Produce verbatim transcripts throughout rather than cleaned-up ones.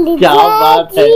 दिल क्या बात है।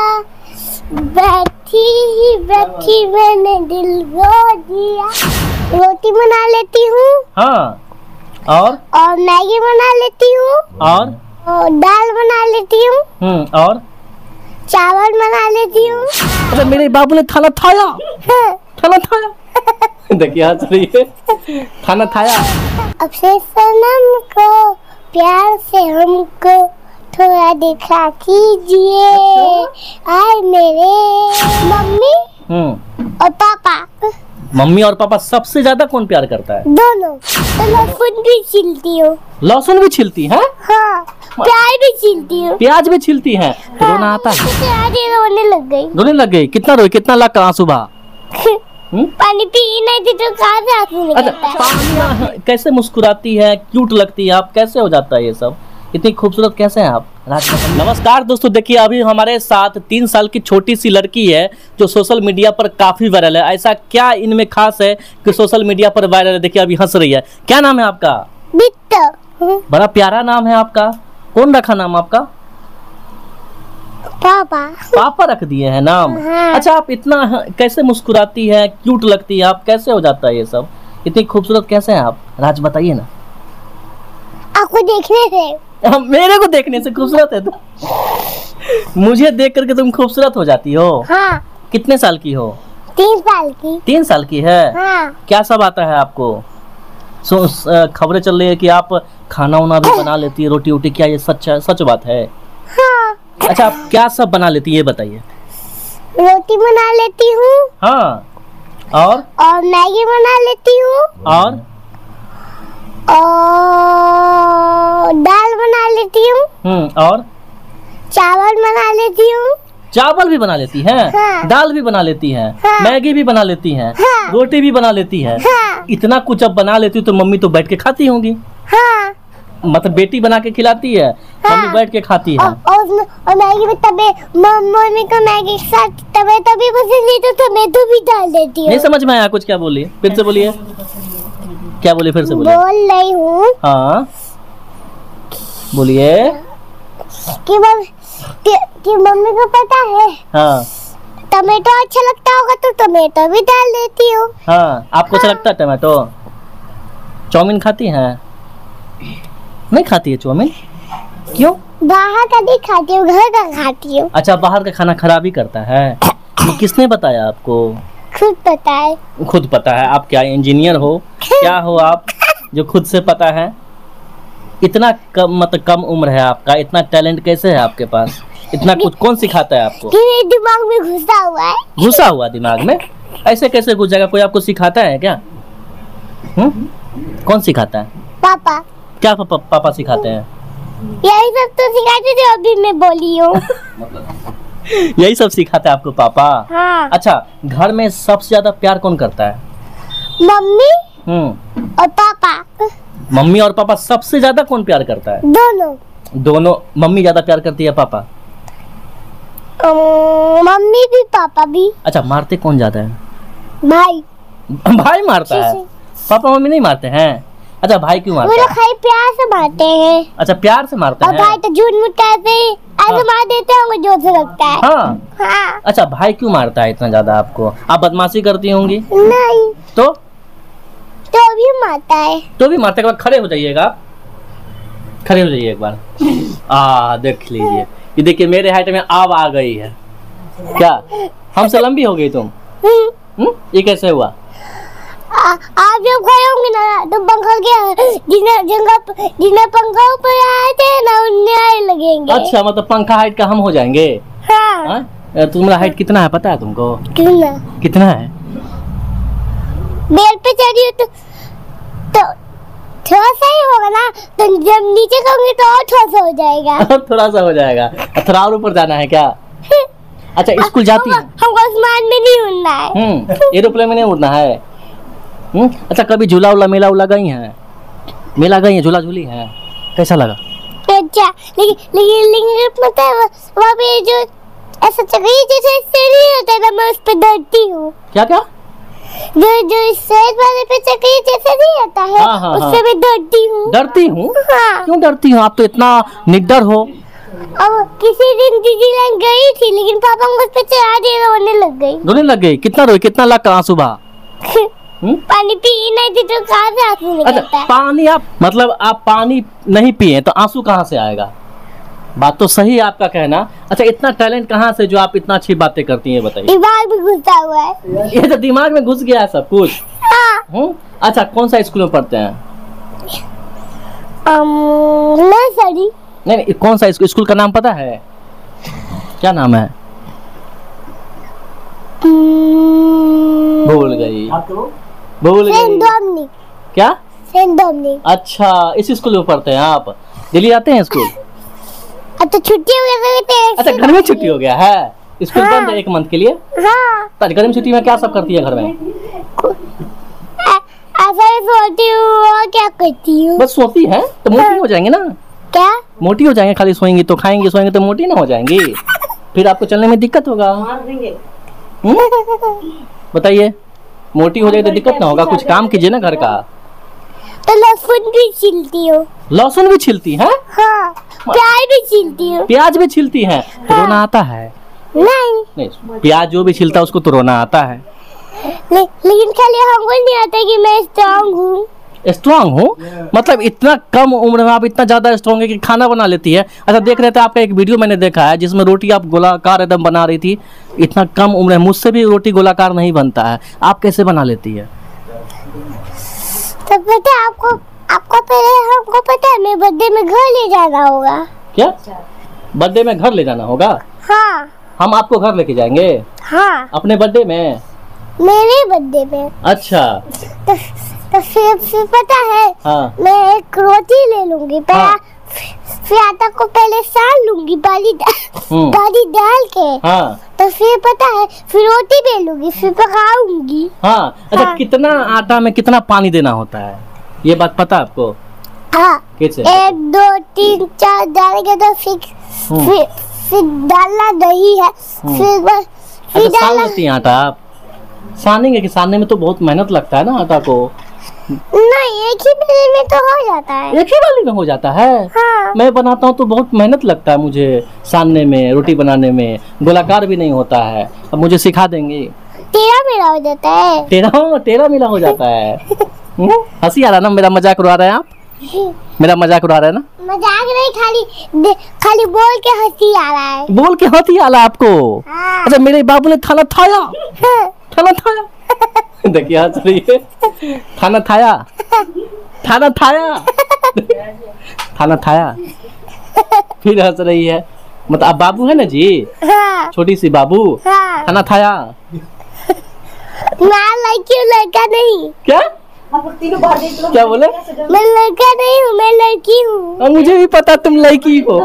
बैठी ही बैठी मैंने दिल को दिया। रोटी बना लेती हूँ। हाँ, और और मैगी बना लेती हूँ। और और दाल बना लेती हूँ। हम्म और चावल बना लेती हूँ। अच्छा, मेरे बाबू ने खाना खाया। खाना खाया। देखिए हंस रही है। खाना खाया। अब से सनम को प्यार से हमको थोड़ा दिखा कीजिए। आए मेरे मम्मी हम्म और पापा। मम्मी और पापा सबसे ज्यादा कौन प्यार करता है? दोनों। तो लहसुन भी छीलती हूँ। लहसुन भी छिलती है? हाँ, प्याज भी छीलती हूँ। प्याज भी छिलती है। तो रोना आता है? आज ये रोने लग गई। रोने लग गई? कितना रोई? कितना लाख का आंसू बहा? पानी पी नहीं थी तो कहाँ से आंसू निकलता है? अच्छा, पानी कैसे मुस्कुराती है, क्यूट लगती है, आप कैसे हो जाता है ये सब? इतनी खूबसूरत कैसे हैं आप? नमस्कार दोस्तों, देखिए अभी हमारे साथ तीन साल की छोटी सी लड़की है जो सोशल मीडिया पर काफी वायरल है। ऐसा क्या इनमें खास है कि सोशल मीडिया पर वायरल है? देखिए अभी हंस रही है। क्या नाम है आपका? बिट्टू। बड़ा प्यारा नाम है आपका। कौन रखा नाम आपका? पापा। पापा रख दिए हैं नाम। हाँ। अच्छा, आप इतना कैसे मुस्कुराती है, क्यूट लगती है, आप कैसे हो जाता है ये सब? इतनी खूबसूरत कैसे हैं आप? राज बताइए ना। आपको देखने से। मेरे को देखने से खूबसूरत है तुम? मुझे देख करके तुम खूबसूरत हो जाती हो? हाँ। कितने साल की हो? तीन साल की। तीन साल की है? हाँ। क्या सब आता है आपको? खबरें चल रही है कि आप खाना वाना भी बना लेती है, रोटी वोटी। क्या ये सच है? सच बात है? हाँ। अच्छा, आप क्या सब बना लेती है ये बताइए। रोटी बना लेती हूँ। हाँ, और और मैगी बना लेती हूँ। और और दाल बना लेती हूँ। हम्म और चावल बना लेती हूँ। चावल भी बना लेती हैं? हाँ। दाल भी बना लेती हैं? हाँ। मैगी भी बना लेती हैं? हाँ। रोटी भी बना लेती हैं? हाँ। इतना कुछ अब बना लेती तो मम्मी तो बैठ के खाती होंगी। हाँ। मतलब बेटी बना के खिलाती है, हाँ। मम्मी बैठ के खाती है। और, और, और मैगी में तबे मम्मी को मैगी के साथ तबे तभी पसंद नहीं तो टमेटो भी डाल देती हूँ। नहीं समझ में आया कुछ? क्या बोलिए, फिर से बोलिए। क्या बोलिए, फिर से बोलिए। बोल रही हूँ। हाँ बोलिए। कि मम्मी कि, कि मम्मी को पता है हाँ टमेटो अच्छा लगता होगा तो टमेटो भी डाल देती हूँ। हाँ, आपको अच्छा लगता है टमाटो? चाउमीन खाती हैं? नहीं खाती है चाउमीन? क्यों? बाहर का नहीं खाती हूँ, घर का खाती हूँ। अच्छा, बाहर का खाना खराब ही करता है? ये किसने बताया आपको? खुद पता है। खुद पता है? आप क्या इंजीनियर हो? क्या हो आप जो खुद से पता है? इतना कम मतलब कम उम्र है आपका, इतना टैलेंट कैसे है आपके पास? इतना कुछ कौन सिखाता है आपको? मेरे दिमाग में घुसा हुआ है। घुसा हुआ दिमाग में? ऐसे कैसे घुस जाएगा? कोई आपको सिखाता है क्या? हम्म कौन सिखाता है? पापा। क्या पापा, पापा सिखाते हैं? यही सब तो सिखाते थे, अभी मैं बोली हूँ। यही सब सिखाता है आपको पापा? हाँ। अच्छा, घर में सबसे ज्यादा प्यार कौन करता है? मम्मी हम्म और पापा। मम्मी और पापा सबसे ज्यादा कौन प्यार करता है? दोनों। दोनों। मम्मी ज्यादा प्यार करती है पापा? मम्मी भी पापा भी। अच्छा, मारते कौन ज्यादा है? भाई। भाई मारता है? पापा मम्मी नहीं मारते हैं? अच्छा, भाई क्यों मारता वो लोग है? खाली प्यार से मारते हैं। अच्छा, प्यार से मारते और हैं? भाई तो झूठ मूठ कहते ही ऐसे हाँ। मार देते होंगे जो से लगता है। हाँ। हाँ। अच्छा, भाई क्यों मारता है इतना ज्यादा आपको? आप बदमाशी करती होंगी? नहीं तो तो भी मारता है। तो भी मारते के बाद खड़े हो जाइएगा आप। खड़े हो जाइए एक बार। आ देख लीजिए, ये देखिए मेरे हाइट में अब आ गई है। क्या हमसे लंबी हो गई तुम? हम्म ये कैसे हुआ? आ, आप जब खड़े होंगे ना तो पंखा के जिन्हें जगह जिन्हें पंखा ऊपर आए थे ना उन्हें आए लगेंगे। अच्छा, मतलब पंखा हाइट का हम हो जाएंगे? हाँ। हाँ? तुम्हारा हाइट कितना है पता है तुमको? कितना? कितना है? बेल पे चढ़ी हो तो तो थोड़ा सा ही होगा ना, तो जब नीचे कहोगे तो और थोड़ा सा हो जाएगा। थोड़ा सा हो जाएगा। थोड़ा और ऊपर जाना है क्या? अच्छा, स्कूल जाती है? हमको आसमान में नहीं उड़ना है। हम्म एरोप्लेन में नहीं उड़ना है? हम्म अच्छा, कभी झूला उला मेला उला गई हैं? मेला गई हैं, झूला झूली हैं? कैसा लगा? अच्छा, लेकिन लेकिन लेकिन पता है वहाँ पे जो ऐसा चक्री जैसे सीढ़ी होता है ना, मैं उस पे डरती हूँ। क्या क्या? जो जो स्टेज वाले पे चक्री जैसे नहीं होता है, हाँ, हाँ, उससे हाँ। मैं डरती हूँ। डरती हूँ? हाँ। क्यों डरती हूँ? आप तो इतना निडर हो। अब किसी दिन दीदीलैंड गई थी, लेकिन पापा मुझ पे चढ़ा दे, रोने लग गई। रोने लग गई? कितना रोई? कितना लाख का आंसू बहा? पानी पी नहीं थी तो कहाँ से आंसू निकलता अच्छा, है? पानी आप मतलब आप पानी नहीं पिए तो आंसू कहाँ से आएगा? बात तो सही है आपका कहना। अच्छा, इतना टैलेंट कहाँ से जो आप इतना अच्छी बातें करती हैं, बताइए। दिमाग में घुसा हुआ है। ये तो दिमाग में घुस गया है सब कुछ। हाँ। हम्म, अच्छा, कौन सा स्कूल में पढ़ते हैं? नर्सरी। नहीं नहीं, कौन सा स्कूल? स्कूल का नाम पता है? क्या नाम है? भूल गई, भूल सेंट गई। डोमिनिक। क्या? Saint Dominic. अच्छा, इस स्कूल में पढ़ते हैं आप? दिल्ली आते हैं स्कूल? अब तो छुट्टी हो गई। अच्छा, घर में छुट्टी हो गया है, स्कूल हाँ। बंद है एक मंथ के लिए। हाँ। तो गर्मी छुट्टी में क्या सब करती है घर में? ऐसा ही सोती हूँ और क्या करती हूँ। बस सोती है तो मोटी हो जाएंगे ना? क्या? मोटी हो जाएंगे, खाली सोएंगी तो, खाएंगे सोएंगे तो मोटी ना हो जाएंगी, फिर आपको चलने में दिक्कत होगा। बताइए, मोटी हो जाए तो दिक्कत ना होगा? कुछ काम कीजिए ना घर का। तो लहसुन भी छीलती हूँ। लहसुन भी छिलती है? हाँ। प्याज भी छीलती हूँ। प्याज भी छिलती है? तो हाँ। रोना आता है? नहीं, नहीं, प्याज जो भी छिलता है उसको तो रोना आता है। ले, लेकिन खाली हमको नहीं आता कि मैं स्ट्रांग हूँ। स्ट्रांग हूँ? मतलब इतना कम उम्र में आप इतना ज्यादा स्ट्रांग है कि खाना बना लेती है। अच्छा, देख रहे थे आपका एक वीडियो मैंने देखा है जिसमें रोटी आप गोलाकार एकदम बना रही थी। इतना कम उम्र में मुझसे भी रोटी गोलाकार नहीं बनता है, आप कैसे बना लेती है? तो पता है आपको, आपको पहले हमको पता है मेरे बर्थडे में घर ले जाना होगा। क्या? बर्थडे में घर ले जाना होगा? हाँ। हम आपको घर लेके जाएंगे हाँ। अपने बर्थडे में? मेरे बर्थडे में। अच्छा। तो, तो फिर फिर पता है, हाँ। मैं एक रोटी ले लूंगी, हाँ। फिर आटा को पहले सान लूंगी, पानी हम्म। पानी डाल के। हाँ। तो फिर पता है, फिर रोटी बेलूंगी, फिर पकाऊंगी। हाँ। अच्छा, हाँ। कितना आटा में कितना पानी देना होता है, ये बात पता है आपको? हाँ। कैसे? एक दो तीन चार डालेंगे तो फिर हम्म। फिर फिर डालना दही है, फिर बस फिर अच्छा, सान डालना। लेती हैं आटा आप? सानेंगे कि सानने में तो बहुत मेहनत लगता है ना आटा को। नहीं, एक ही मिनट में तो हो जाता है। एक ही वाली में हो जाता है? हाँ। मैं बनाता हूँ तो बहुत मेहनत लगता है मुझे सानने में, रोटी बनाने में, गोलाकार भी नहीं होता है। अब मुझे सिखा देंगे? तेरा मेरा हो जाता है। तेरा तेरा मिला हो जाता है। हम्म? हंसी आ रहा ना? मेरा मजाक उड़ा रहे हैं आप? मेरा मजाक उड़ा रहे हैं ना? मजाक नहीं, खाली दे- खाली बोल के हंसी आ रहा है। बोल के हंसी आ रहा आपको? हाँ। अच्छा, मेरे बाबू ने खाना खाया? हाँ। खाना खाया? देखिए हंस रही है। खाना खाया? खाना खाया? खाना खाया? फिर हंस रही है। मतलब आप बाबू है ना जी? हाँ। छोटी सी बाबू। हाँ। खाना खाया? मैं लड़की हूँ, लड़का नहीं। क्या? क्या बोले? मैं लड़का नहीं हूँ, मैं लड़की हूँ। और मुझे भी पता तुम लड़की हो।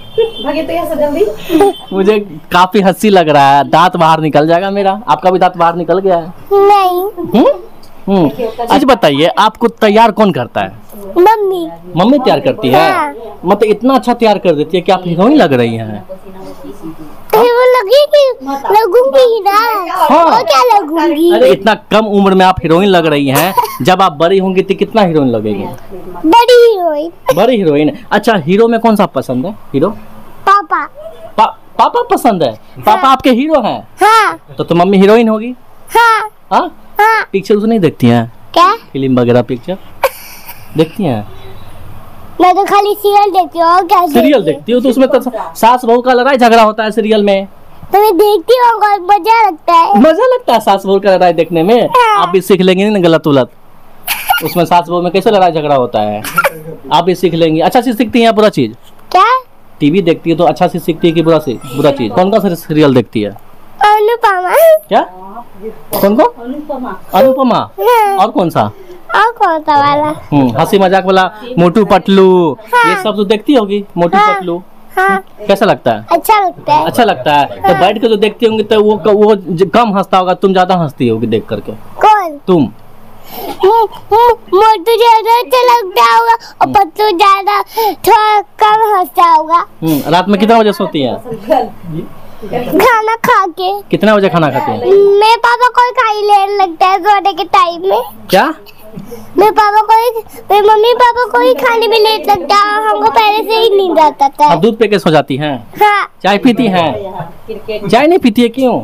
मुझे काफी हंसी लग रहा है, दांत बाहर निकल जाएगा मेरा। आपका भी दांत बाहर निकल गया है? नहीं। हम्म? हम्म। अच्छा बताइए, आपको तैयार कौन करता है? मम्मी। मम्मी तैयार करती है? हाँ। मतलब इतना अच्छा तैयार कर देती है कि आप हीरोइन लग रही हैं। फिर वो लगेगी, लगूंगी ही ना। हाँ। और क्या लगूंगी? अरे इतना कम उम्र में आप हीरोइन लग रही हैं, जब आप बड़ी होंगी तो कितना हीरोइन लगेगी? बड़ी हीरोइन। बड़ी हीरोइन। अच्छा, हीरो में कौन सा पसंद है? हीरो? पापा। पा, पापा पसंद है? पापा हाँ। आपके हीरो हैं? हाँ। तो तो मम्मी हीरोइन होगी? हाँ। हाँ? हाँ। पिक्चर उसे नहीं देखती हैं? क्या? फिल्म वगैरह पिक्चर देखती हैं? मैं तो खाली सीरियल देखती हूँ। और क्या सीरियल देखती हो? तो उसमें तो सास बहू का लड़ाई झगड़ा होता है सीरियल में। तो मैं देखती हूँ, और मजा लगता है। मजा लगता है सास बहू का लड़ाई देखने में? हाँ। आप भी सीख लेंगे ना गलत उलत। उसमें सास बहू में कैसे लड़ाई झगड़ा होता है, आप भी सीख लेंगी। अच्छा से सीखती हैं बुरा चीज? क्या? टीवी देखती है तो अच्छा से सीखती है कि बुरा से बुरा चीज? कौन कौन सा सीरियल देखती है? अनुपमा। क्या? कौन कौन? अनुपमा। अनुपमा? हाँ। और कौन सा? और कौन सा वाला? हम्म, हंसी मजाक वाला मोटू पतलू। हाँ। ये सब तो देखती होगी, मोटू हाँ। पतलू। हाँ। कैसा लगता है? अच्छा लगता है। अच्छा लगता है। तो हाँ। बैठ के जो देखती होंगी तो वो वो ज- कम हंसता होगा, तुम ज्यादा हंसती होगी देख करके। कौन? तुम? मो- मो- मोटू ज्यादा अच्छा लगता होगा और पतलू ज्यादा थोड़ा कम हंसता होगा। हम्म, रात में कितना बजे सोती हैं? खाना खा के। कितना बजे खाना खाती हैं? मेरे पापा को खाई लेने लगता है सोने के टाइम में। क्या? मेरे पापा को ही, मेरे मम्मी पापा को ही खाने में लेट लगता है, हमको पहले से ही नींद जाता था। अब दूध पे के सो जाती हैं? हाँ। चाय पीती हैं? चाय नहीं पीती है, क्यों?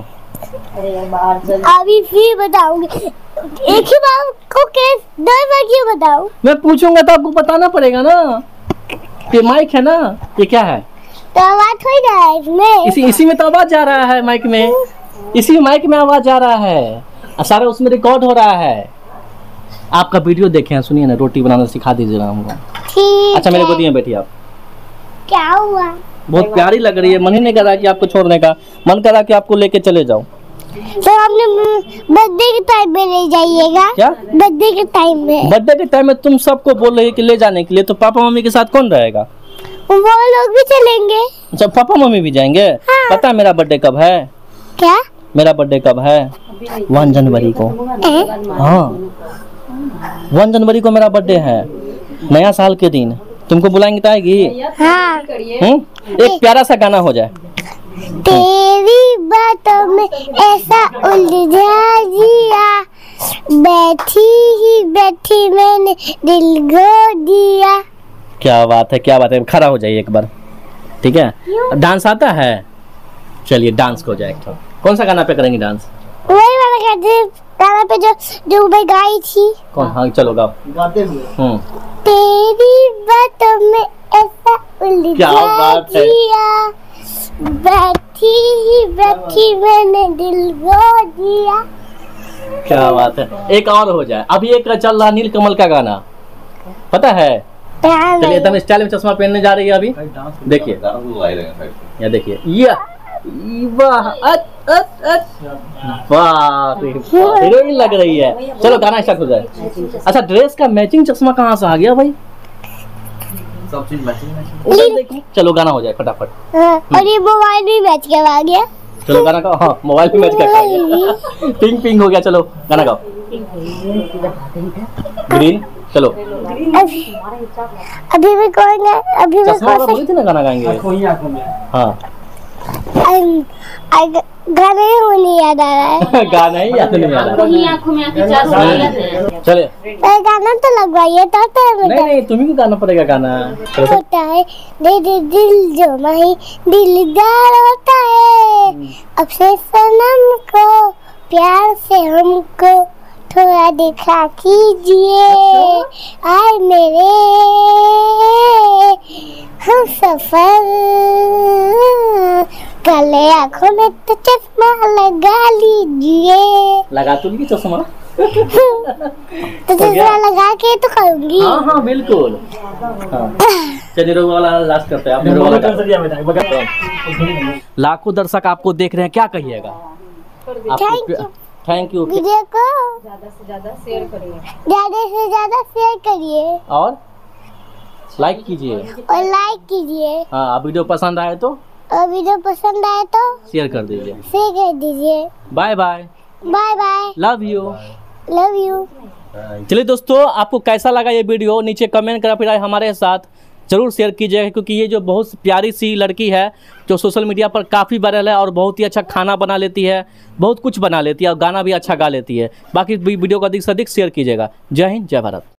अभी फिर बताऊंगी, एक ही बार को केस दो बार क्यों बताऊं? मैं पूछूंगा तो आपको बताना पड़ेगा ना। ये माइक है ना, ये क्या है? तो आवाज हो रहा है इसमें। इसी इसी में तो आवाज जा रहा है, माइक में। इसी माइक में आवाज जा रहा है, सारा उसमें रिकॉर्ड हो रहा है। आपका वीडियो देखे हैं, सुनिए ना। रोटी बनाना सिखा दीजिए हमको। ठीक। अच्छा मेरे गोदी में बैठिए आप। क्या हुआ? बहुत प्यारी लग रही है। मन ही नहीं कर रहा कि आपको छोड़ने का, मन कर रहा कि आपको लेके चले जाओ। तो हमने बर्थडे के टाइम में ले जाइएगा। क्या? बर्थडे के टाइम में। बर्थडे के टाइम में तुम सबको बोल रही है कि ले जाने के लिए, तो पापा मम्मी के साथ कौन रहेगा? वो लोग भी चलेंगे। अच्छा, पापा मम्मी भी जाएंगे? हाँ। पता है मेरा बर्थडे कब है? क्या? मेरा बर्थडे कब है? वन जनवरी को। ए? हाँ, वन जनवरी को मेरा बर्थडे है, नया साल के दिन। तुमको बुलाएंगे तो आएगी? हाँ। हम्म? एक प्यारा सा गाना हो जाए। तेरी बातों में ऐसा उलझा जिया, बैठी ही बैठी मैंने दिल खो दिया। क्या बात है, क्या बात है। खड़ा हो जाइए एक बार, ठीक है? डांस आता है? चलिए डांस हो जाए। कौन सा गाना पे करेंगे डांस? वही वाला गाना गाना पे जो जो मैं गाई थी। कौन? हाँ चलो गाओ। गाते हुए। हम्म। तेरी बातों में ऐसा क्या उलझा बात है। जिया, बैठी ही बैठी मैंने दिल खो दिया। क्या बात है। एक और हो जाए। अभी एक चल रहा नील कमल का गाना, पता है? चलिए एकदम स्टाइल में चश्मा पहनने जा रही है अभी। देखिए, ये देखिए, ये वाह, अच अच अच, वाह हीरोइन लग रही है। चलो गाना स्टार्ट हो जाए। अच्छा, ड्रेस का मैचिंग चश्मा कहाँ से आ गया भाई? सब चीज मैचिंग मैचिंग। चलो गाना हो जाए फटाफट। और ये मोबाइल भी मैच करवा गया। चलो गाना गाओ। हाँ, मोबाइल पे मैच कर गया। पिंक पिंक हो गया। चलो गाना गाओ। ग्रीन। चलो अभी अभी भी कौन है? अभी भी चश्मा वाला कौन बोली थी ना गाना गाएंगे। हाँ, गाने नहीं याद आ रहा है। गाना ही याद नहीं आ रहा। चले गाना तो लगवाइए तो तो नहीं नहीं, तुम्ही को गाना पड़ेगा गाना। होता है दे दे दिल जो माही दिलदार होता है, अब से सनम को प्यार से हमको थोड़ा दिखा कीजिए। आए मेरे हम सफर, काले आँखों में तो चश्मा लगा लीजिए। लगा तो ली चश्मा। तो चश्मा लगा के तो करूंगी। हाँ हाँ बिल्कुल। हाँ। चलिए रोग वाला लास्ट करते हैं। आपने रोग वाला कर दिया बेटा। लाखों दर्शक आपको देख रहे हैं, क्या कहिएगा? Thank you. Thank you. Video को ज्यादा से ज्यादा शेयर करिए, ज्यादा से ज्यादा शेयर करिए और लाइक कीजिए और लाइक कीजिए। हाँ, आप वीडियो पसंद आए तो और वीडियो पसंद आए तो शेयर कर दीजिए। शेयर कर दीजिए। Bye bye. Bye bye. Love you. Love you. चलिए दोस्तों, आपको कैसा लगा ये वीडियो नीचे कमेंट करा, फिर हमारे साथ जरूर शेयर कीजिएगा, क्योंकि ये जो बहुत प्यारी सी लड़की है जो सोशल मीडिया पर काफ़ी वायरल है और बहुत ही अच्छा खाना बना लेती है, बहुत कुछ बना लेती है और गाना भी अच्छा गा लेती है। बाकी वीडियो को अधिक से अधिक शेयर कीजिएगा। जय हिंद, जय भारत।